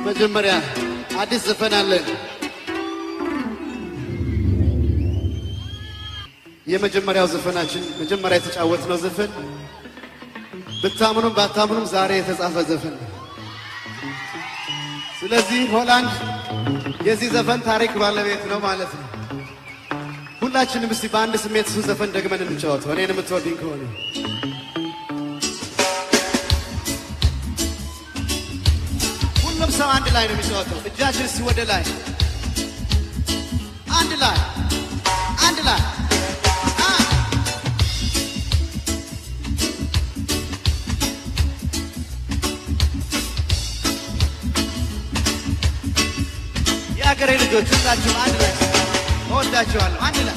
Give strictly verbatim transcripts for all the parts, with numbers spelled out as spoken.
መጀመሪያ አዲስ ዘፈን አለ የመጀመሪያው ዘፈናችን መጀመሪያ የተጫወትነው ዘፈን በታምኑም ባታምኑም ዛሬ የተጻፈ ዘፈን ስለዚህ ሆላንድ የዚህ ዘፈን ታሪክ ባለቤት ነው ማለት ነው ሁላችንም እስቲ በአንድ ስሜት እሱ ዘፈን ደግመን እንጫወተው እኔንም የምትወዱኝ ከሆነ ሁሉም ሰው አንድ ላይ ነው የሚጫወተው እጃችን እስቲ ወደ ላይ አንድ ላይ አንድ ላይ ያገሬ ልጆች ሁላችሁም አንድ ላይ እወዳችኋለሁ አንድ ላይ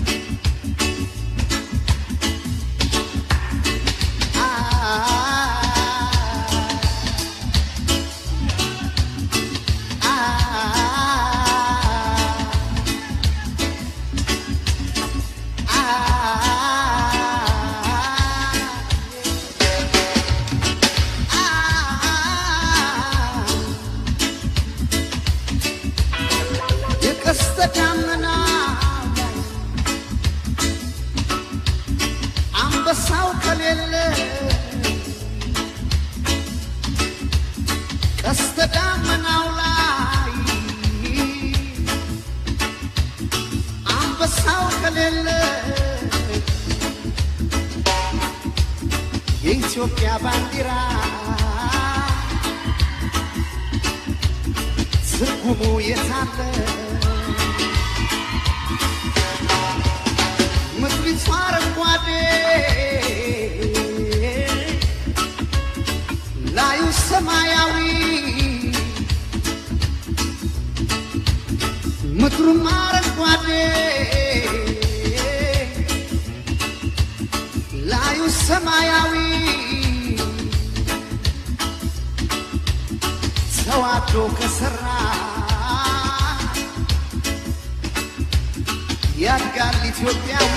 የኢትዮጵያ ባንዲራ ትርጉሙ የታለ ምድሪቷ አረንጓዴ ላዩ ሰማያዊ ምድሩም አረንጓዴ ላዩ ሰማያዊ ተዋዶ ከሰራ ያድጋል ኢትዮጵያዊ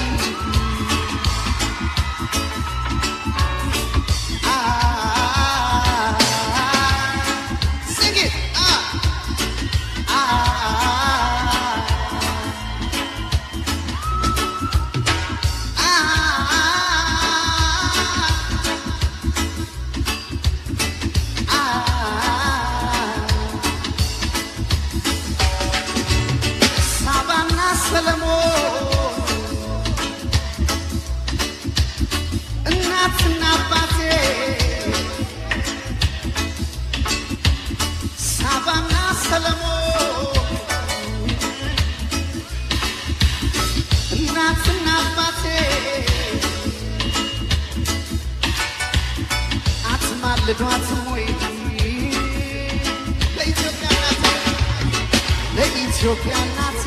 ለኢትዮጵያ እናቴ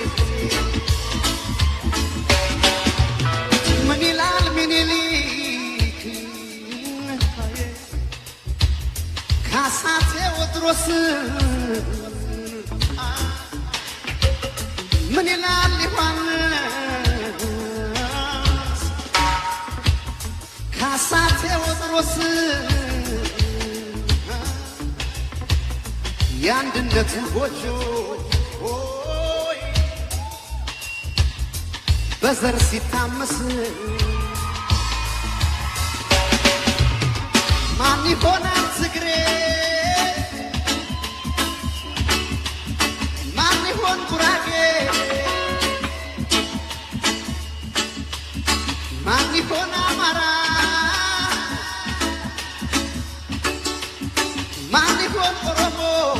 ምን ይላል ምኒልክ ካሳ ቴዎድሮስ ምን ይላል ዮሐንስ ካሳ ቴዎድሮስ ያንድነቱ ጎጆ በዘር ሲታመስ ማን ይሆናል ትግሬ ማን ይሆን ጉራጌ ማን ይሆን አማራ ማን ይሆን ኦሮሞ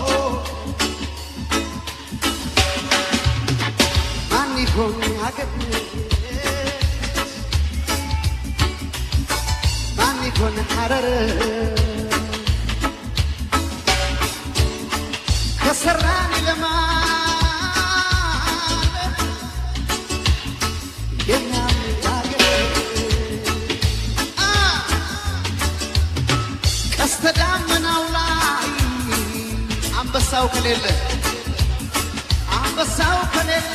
ማን ይሆን አገር ማን ይሆን ሐረር ከሰራን ለማን የኛም አገር ቀስተ ደመናው ላይ አንበሳው ከሌለ አንበሳው ከሌለ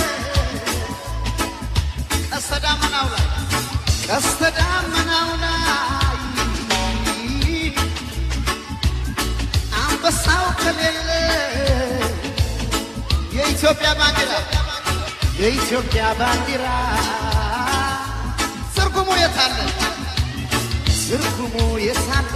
ቀስተ ደመናው ላይ ቀስተ ደመናው ላይ አንበሳው ከሌለ የኢትዮጵያ ባንዲራ የኢትዮጵያ ባንዲራ ትርጉሙ የታለ ትርጉሙ የታለ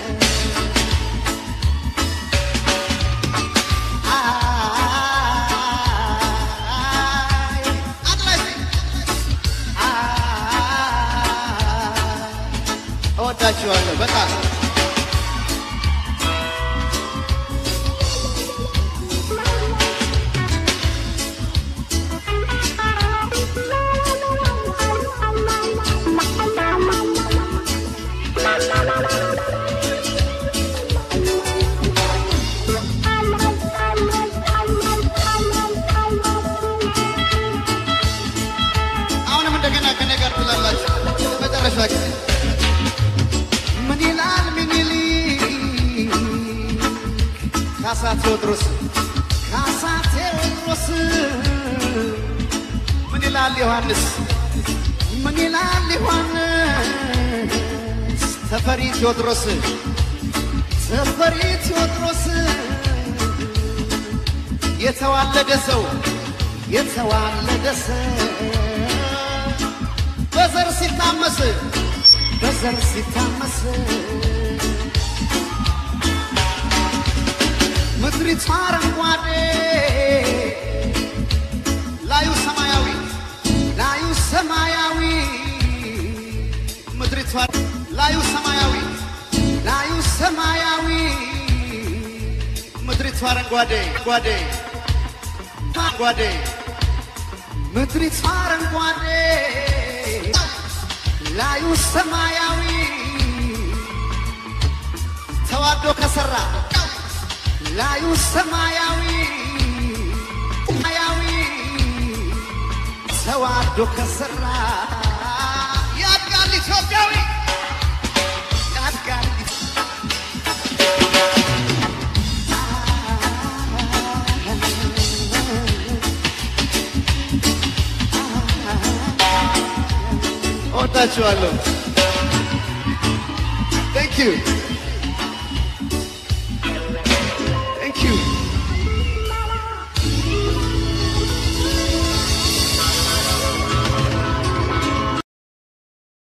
እወዳችኋለሁ በጣም አሁንም እንደገና ከኔ ጋር ትላላችሁ ለመጨረሻ ጊዜ ምን ይላል ምኒልክ ካሳ ቴዎድሮስ ካሳ ቴዎድሮስ ምን ይላል ዮሐንስ ምን ይላል ዮሐንስ ተፈሪ ቴዎድሮስ ተፈሪ ቴዎድሮስ የተዋለደ ሰው የተዋለደ ሰው በዘር ሲታመስ በዘር ሲታመስ ምድሪቱ አረንጓዴ ላዩ ሰማያዊ ላዩ ሰማያዊ ምድሪቱ ላዩ ሰማያዊ ላዩ ሰማያዊ ምድሪቱ አረንጓዴ ጓዴ ጓዴ ምድሪቱ አረንጓዴ ላዩ ሰማያዊ ተዋዶ ከሰራ ላዩ ሰማያዊ ሰማያዊ ተዋዶ ከሰራ ያድጋል ኢትዮጵያዊ ያድጋል እወዳችኋለሁ Thank you